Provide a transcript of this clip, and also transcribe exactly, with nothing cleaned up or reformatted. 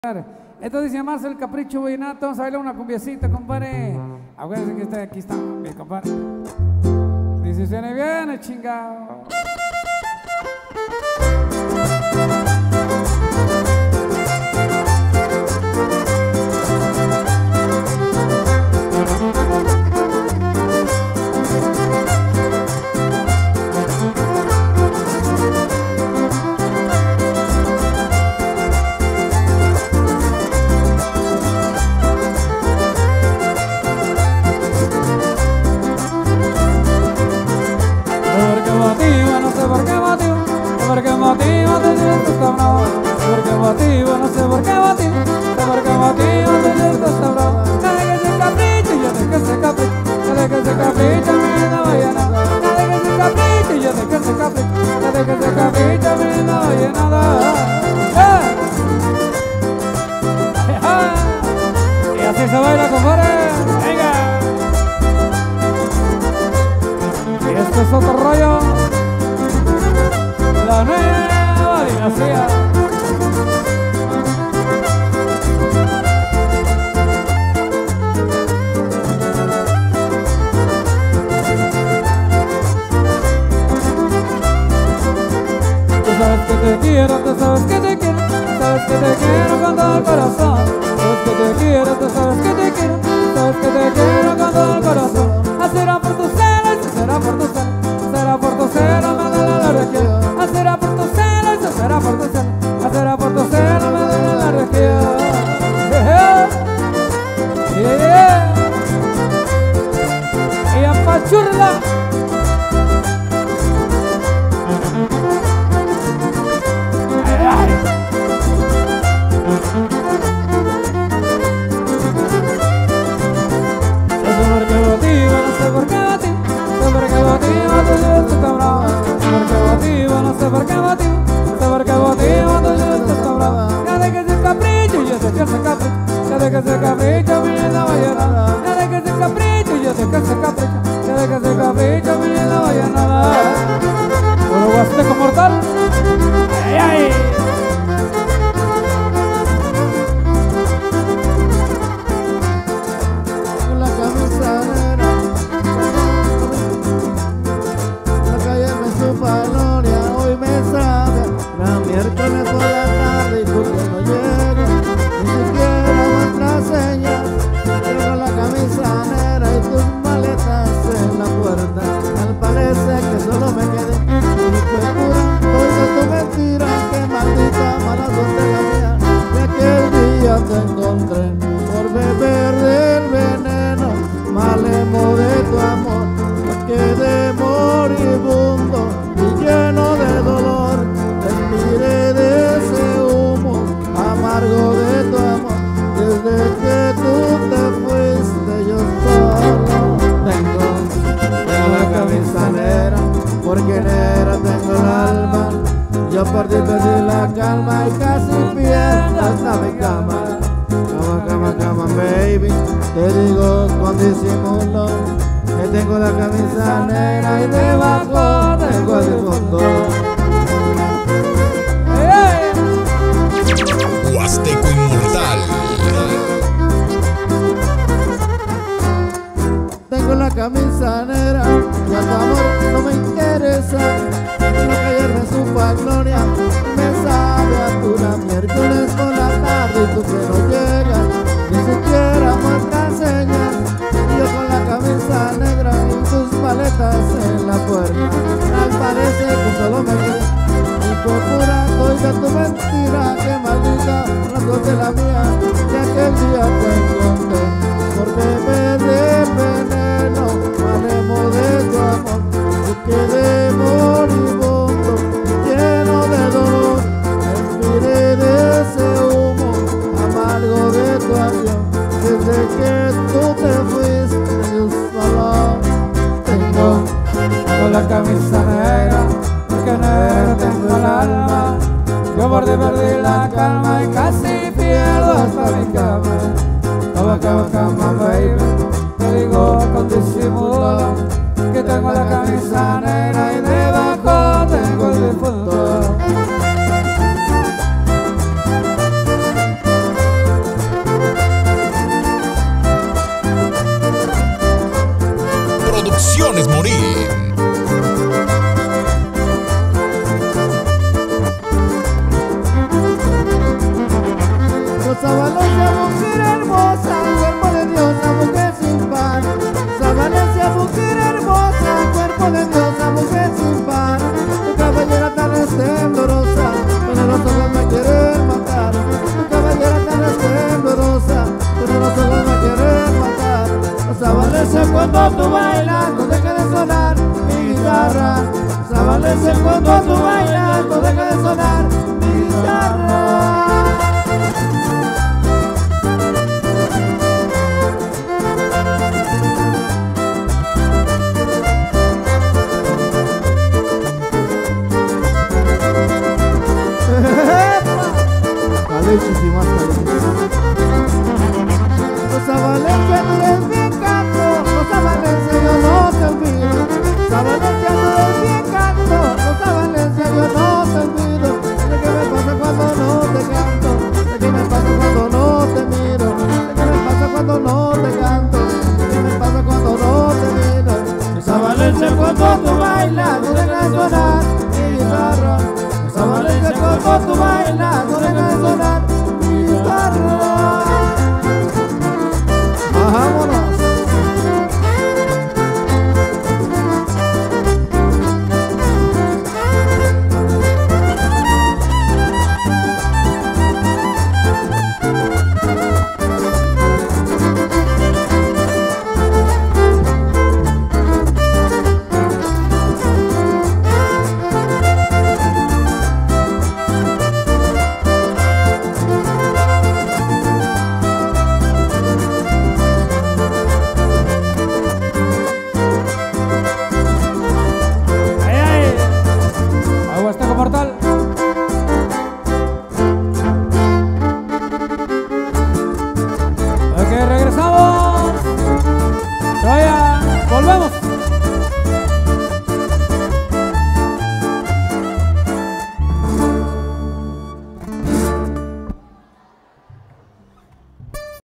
Esto dice llamarse el capricho vallenato. Vamos a bailar una cumbiacita, compadre. Acuérdense que está, aquí está, mi compadre. Dice, suene bien, chingado. ¿Por qué motivo te sientes tan bravo? ¿Por qué motivo? No sé por qué motivo. ¿Por qué motivo te sientes tan bravo? Nada que se capricho, yo de que se capricho. Nada que se capricho, mi no vaya nada. Nada que se capricho, yo de que se capricho. Nada que se capricho, mi no vaya nada. Y así se baila, compadre. Venga. Y este es otro rollo. La nueva dinastía. Tú sabes que te quiero, tú sabes que te quiero, sabes que te quiero con todo el corazón. Sabes que te quiero, tú sabes que te quiero, sabes que te quiero con todo el corazón. Así será por tus celos, será por tus celos, será por tus celos, me duele la región. Será por tu celo, eso será por tu celo, será por tu celo, me duele la región. Yeah, yeah. Y apachurla. Ay, ay. No sé por qué motivo, no sé por qué motivo, no sé por qué motivo tú sientes tan bravo. No sé por qué motivo, no sé por qué motivo tú sientes tan bravo. Ya de que se capricho, yo sé que se capricho. Ya de que se capricho, mi linda vallenada. Ya de que se capricho, yo sé que se capricho. Ya de que se capricho, mi linda vallenada. Puro huasteco mortal. Ay, ay. La camisa negra, la calle me supa gloria, hoy me sabe la miércoles por la tarde y tú que no llegas, ni siquiera contraseña. Tengo la camisa negra y tus maletas en la puerta. Al parece que solo me quedé y fue pura, todo tu mentira, que maldita mala suerte la mía. De aquel día te encontré por beber del veneno, malemo de tu amor, me quedé moribundo y lleno de dolor. Respiré de ese humo amargo de tu amor. Desde que tú te fuiste yo solo tengo, tengo la camisa negra, porque negra tengo el alma. Yo por ti perdí la calma y casi pierdo hasta mi cama. Cama, cama, cama, baby, te digo con disimulo que tengo la camisa negra y debajo tengo el fondo. Huasteco Inmortal. Tengo la camisa negra y a tu amor no me interesa. Lo que ayer me supo a gloria me sabe a tu la miércoles por la tarde y tú que no llegas, ni siquiera muestras señas. Y yo con la camisa negra y tus paletas en la puerta. Al parece que solo me quedé y por pura oiga tu mentira, que maldita la suerte la mía. De aquel día te encontré por beber de veneno, malemo de tu amor. Yo quedé moribundo, lleno de dolor. Respiré de ese humo amargo de tu avión. Desde que tú te fuiste yo solo tengo, tengo la camisa negra, porque negra tengo el alma. Yo por ti perdí la calma y casi pierdo hasta mi cama. Cama, cama, cama, baby, te digo con disimulo que tengo la camisa negra Esa Valencia, mujer hermosa, cuerpo de diosa, mujer sin par. Esa Valencia, mujer hermosa, cuerpo de diosa, mujer sin par. Tu cabellera tan esplendorosa, pero los ojos me quieren matar. Tu cabellera tan esplendorosa, pero los ojos me quieren matar. Esa Valencia, cuando tú bailas, no deja de sonar mi guitarra. Esa Valencia, cuando tú bailas,